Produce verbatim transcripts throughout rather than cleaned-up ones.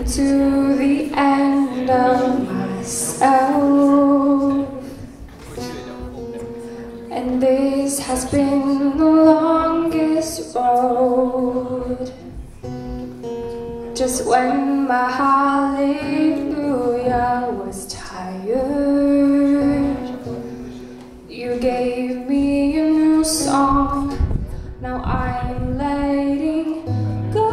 to the end of myself, and this has been the longest road. Just when my hallelujah was tired, you gave me a new song. Now I'm letting go.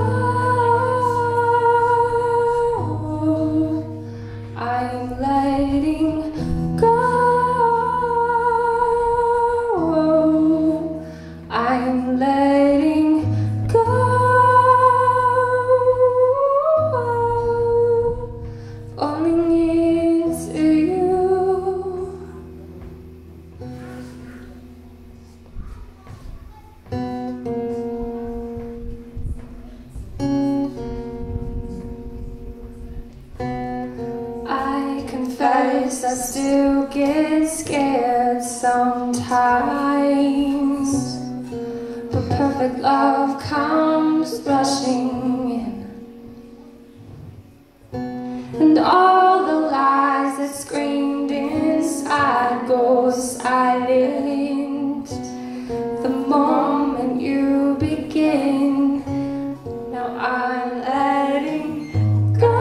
I'm letting go. I'm letting go. Falling into you. I confess I still get scared sometimes, but perfect love comes rushing in, and all the lies that screamed inside go silent the moment you begin. Now I'm letting go.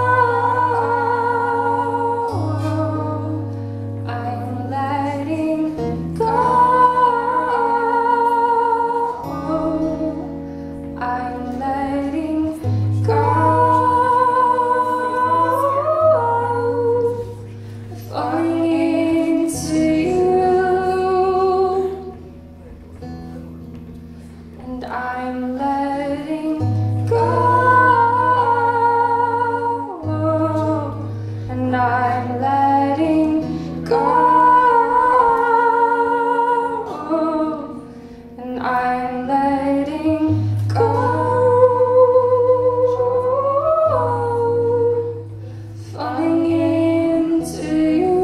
I'm letting go. I'm letting go. Falling into you, and I'm letting go, and I'm letting go, and I'm letting go, falling into you.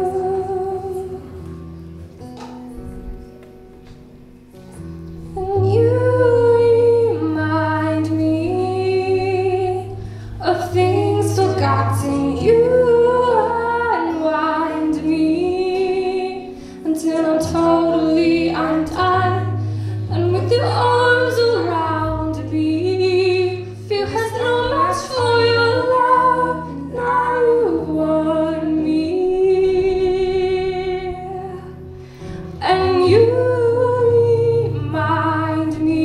And you remind me of things forgotten. You unwind me until I'm totally undone, and with your arms around me, fear has no match for your love. Now you want me, and you remind me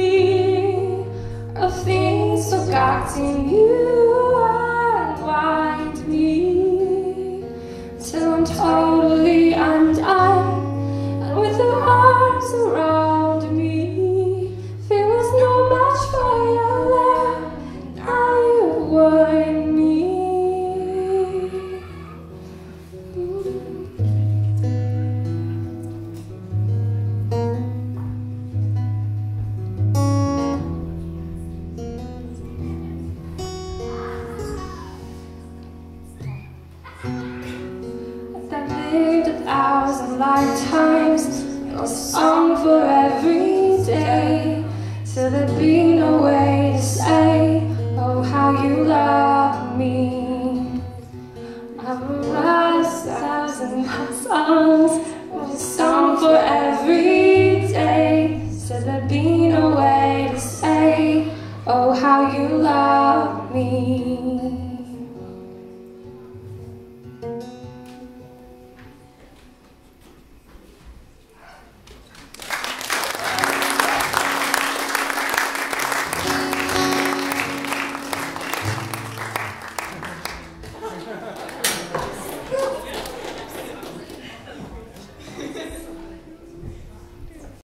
of things forgotten. You unwind me till I'm totally undone, and with your arms around me, fear was no match for your love. Now you want me. I've lived a thousand lifetimes, a song for every day, till there'd be no way to say, oh, how you love me. I've written a thousand songs, a song for every day, till there'd be no way to say, oh, how you love me.